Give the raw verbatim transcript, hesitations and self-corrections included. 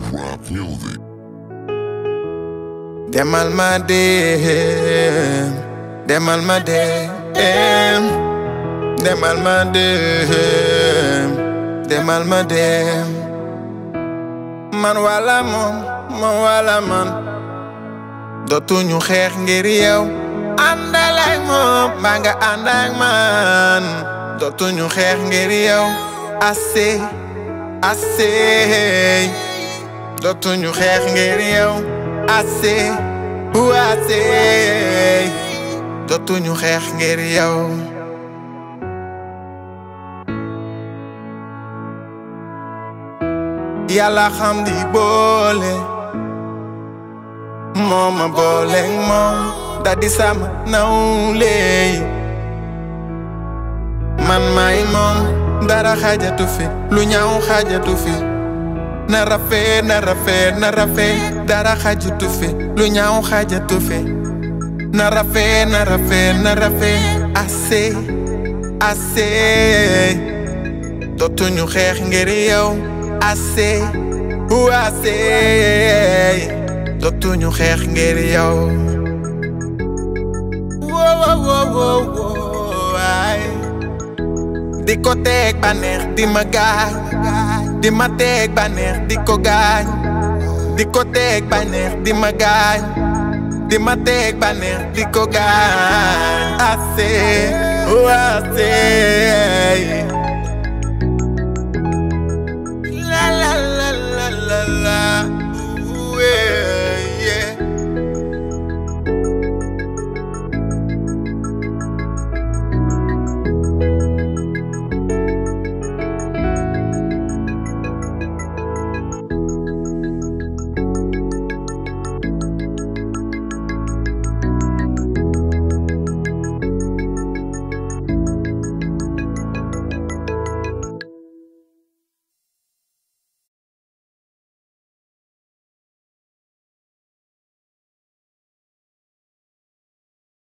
Rock music. Demal ma dem, demal ma dem, demal ma dem, demal ma dem. Man wala moom, man wala man. Dootuñu xeex ngir yow. Àndal ak moom, ba nga ànd ak man. Dootuñu xeex ngir yow. Assez, assez. Dootuñu xeex ngir yow. Assez, ou assez. Dootuñu xeex ngir yow. Yàlla xam di boole. Moo ma booleeg moom. Da di sama nawle. Man may moom. Dara xajatu fi. Lu ñaaw xajatu fi. Na rafet na rafet na rafet. Dara xajatu fi. Lu ñaaw xajatu fi. Na rafet na rafet na rafet. Assez, assez. Dootuñu xeex ngir yow. Assez, ou assez. Dootuñu xeex ngir yow. Wow wow wow wow ay. Di ko teg baneex di ma gaañ. Di ma teg baneex di ko gaañ. Di ko teg baneex di ma gaañ. Di ma teg baneex di ko gaañ. Assez, ou assez.